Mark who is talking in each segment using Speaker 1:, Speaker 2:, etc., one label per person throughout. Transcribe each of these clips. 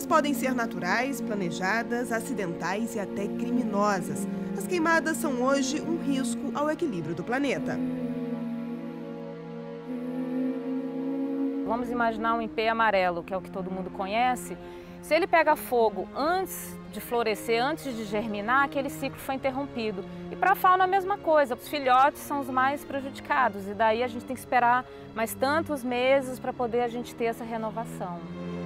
Speaker 1: podem ser naturais, planejadas, acidentais e até criminosas. As queimadas são hoje um risco ao equilíbrio do planeta.
Speaker 2: Vamos imaginar um ipê amarelo, que é o que todo mundo conhece. Se ele pega fogo antes de florescer, antes de germinar, aquele ciclo foi interrompido. E para a fauna a mesma coisa, os filhotes são os mais prejudicados e daí a gente tem que esperar mais tantos meses para poder a gente ter essa renovação.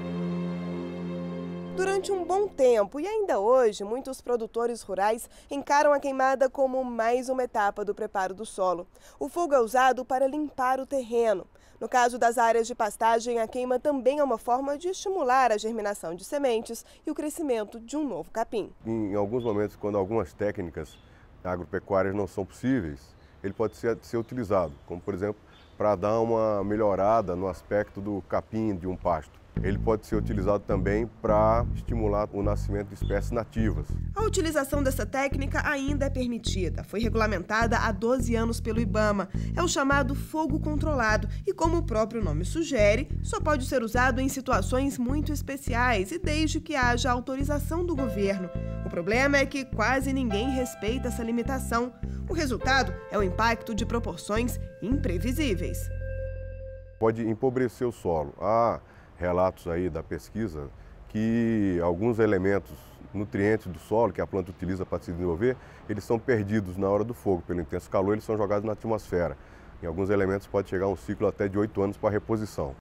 Speaker 1: Durante um bom tempo e ainda hoje, muitos produtores rurais encaram a queimada como mais uma etapa do preparo do solo. O fogo é usado para limpar o terreno. No caso das áreas de pastagem, a queima também é uma forma de estimular a germinação de sementes e o crescimento de um novo capim.
Speaker 3: Em alguns momentos, quando algumas técnicas agropecuárias não são possíveis, ele pode ser utilizado, como por exemplo, para dar uma melhorada no aspecto do capim de um pasto. Ele pode ser utilizado também para estimular o nascimento de espécies nativas.
Speaker 1: A utilização dessa técnica ainda é permitida. Foi regulamentada há 12 anos pelo IBAMA. É o chamado fogo controlado e, como o próprio nome sugere, só pode ser usado em situações muito especiais e desde que haja autorização do governo. O problema é que quase ninguém respeita essa limitação. O resultado é o impacto de proporções imprevisíveis.
Speaker 3: Pode empobrecer o solo. Há relatos aí da pesquisa que alguns elementos, nutrientes do solo que a planta utiliza para se desenvolver, eles são perdidos na hora do fogo. Pelo intenso calor, eles são jogados na atmosfera. Em alguns elementos pode chegar a um ciclo até de 8 anos para reposição.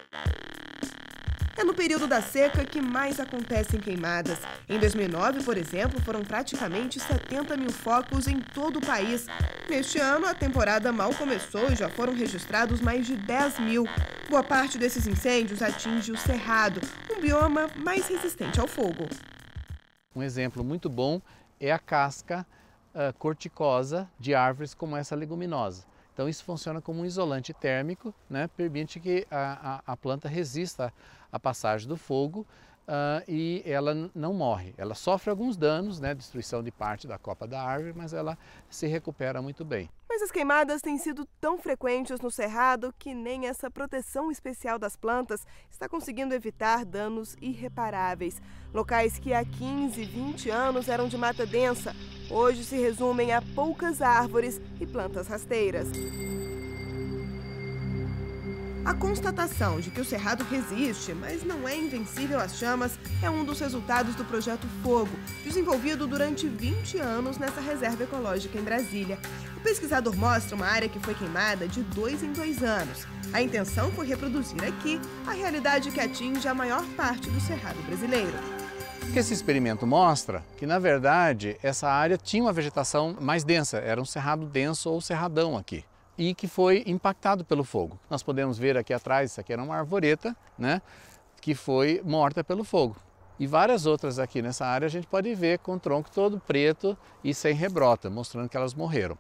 Speaker 1: É no período da seca que mais acontecem queimadas. Em 2009, por exemplo, foram praticamente 70 mil focos em todo o país. Neste ano, a temporada mal começou e já foram registrados mais de 10 mil. Boa parte desses incêndios atinge o cerrado, um bioma mais resistente ao fogo.
Speaker 4: Um exemplo muito bom é a casca corticosa de árvores como essa leguminosa. Então isso funciona como um isolante térmico, né? Permite que a planta resista à passagem do fogo e ela não morre. Ela sofre alguns danos, né? Destruição de parte da copa da árvore, mas ela se recupera muito bem.
Speaker 1: Mas as queimadas têm sido tão frequentes no cerrado que nem essa proteção especial das plantas está conseguindo evitar danos irreparáveis. Locais que há 15, 20 anos eram de mata densa, hoje se resumem a poucas árvores e plantas rasteiras. A constatação de que o cerrado resiste, mas não é invencível às chamas, é um dos resultados do Projeto Fogo, desenvolvido durante 20 anos nessa reserva ecológica em Brasília. O pesquisador mostra uma área que foi queimada de 2 em 2 anos. A intenção foi reproduzir aqui a realidade que atinge a maior parte do cerrado brasileiro.
Speaker 4: O que esse experimento mostra que, na verdade, essa área tinha uma vegetação mais densa, era um cerrado denso ou cerradão aqui, e que foi impactado pelo fogo. Nós podemos ver aqui atrás, isso aqui era uma arvoreta, né, que foi morta pelo fogo. E várias outras aqui nessa área a gente pode ver com o tronco todo preto e sem rebrota, mostrando que elas morreram.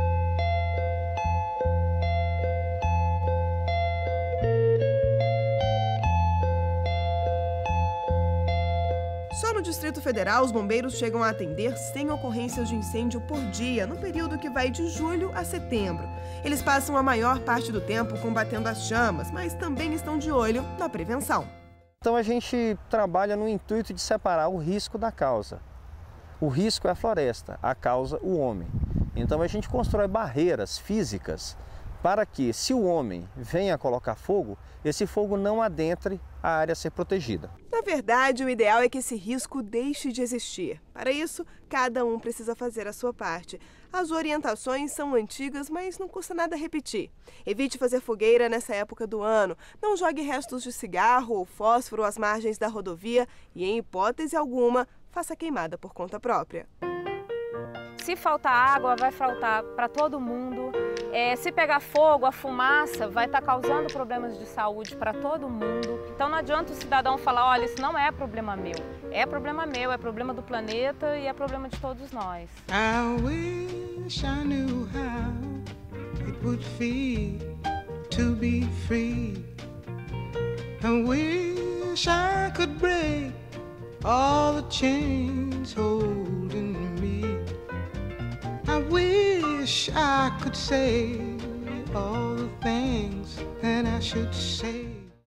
Speaker 1: Só no Distrito Federal, os bombeiros chegam a atender 100 ocorrências de incêndio por dia, no período que vai de julho a setembro. Eles passam a maior parte do tempo combatendo as chamas, mas também estão de olho na prevenção.
Speaker 5: Então a gente trabalha no intuito de separar o risco da causa. O risco é a floresta, a causa o homem. Então a gente constrói barreiras físicas para que, se o homem venha a colocar fogo, esse fogo não adentre a área a ser protegida.
Speaker 1: Na verdade, o ideal é que esse risco deixe de existir. Para isso, cada um precisa fazer a sua parte. As orientações são antigas, mas não custa nada repetir. Evite fazer fogueira nessa época do ano. Não jogue restos de cigarro ou fósforo às margens da rodovia e, em hipótese alguma, faça queimada por conta própria.
Speaker 2: Se faltar água, vai faltar para todo mundo. Se pegar fogo, a fumaça vai estar causando problemas de saúde para todo mundo. Então não adianta o cidadão falar, olha, isso não é problema meu. É problema meu, é problema do planeta e é problema de todos nós.
Speaker 6: I wish I knew how it would feel to be free. I wish I could break all the chains holding me. I wish I could say all the things that I should say.